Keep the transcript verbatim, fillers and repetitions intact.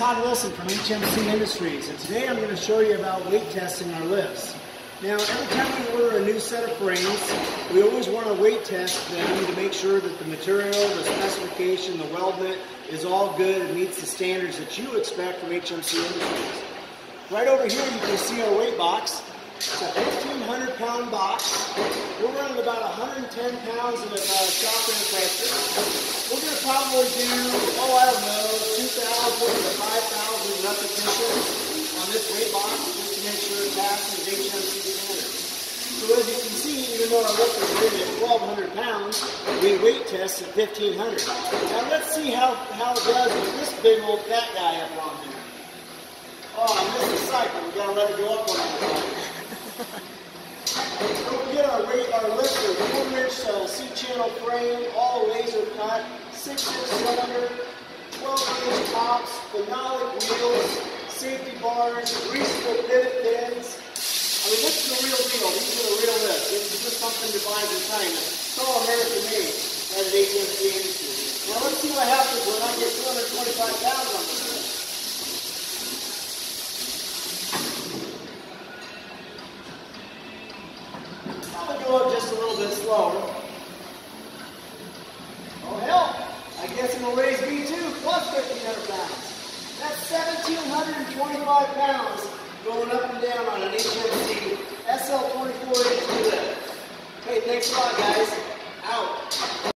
Todd Wilson from H M C Industries, and today I'm going to show you about weight testing our lifts. Now, every time we order a new set of frames, we always want to weight test them to make sure that the material, the specification, the weldment is all good and meets the standards that you expect from H M C Industries. Right over here you can see our weight box. It's a fifteen hundred pound box. We're running about one hundred ten pounds of uh, shock and pressure. We're going to probably do, oh I don't know, two thousand to five thousand repetitions on this weight box just to make sure it passes H M C standards. So as you can see, even though our lift is rated at twelve hundred pounds, we weight test at fifteen hundred. Now let's see how, how it does with this big old fat guy up on here. Oh, I missed the cycle. We've got to let it go up on that. Don't forget our weight, our lifter, quarter inch uh, C-channel frame, all laser cut, six inch cylinder, twelve inch tops, phenolic wheels, safety bars, greasable pivot pins. I mean, this is the real deal. These are the real lifts. This is just something to buy in China. It's all American made at H M C Industries. Now let's see what happens when I get two hundred twenty-five pounds on this lift. Go up just a little bit slower. Oh hell, I guess it'll raise me too, plus fifteen hundred pounds. That's one thousand seven hundred twenty-five pounds going up and down on an H M C S L twenty-four H two lift. Hey, thanks a lot guys. Out.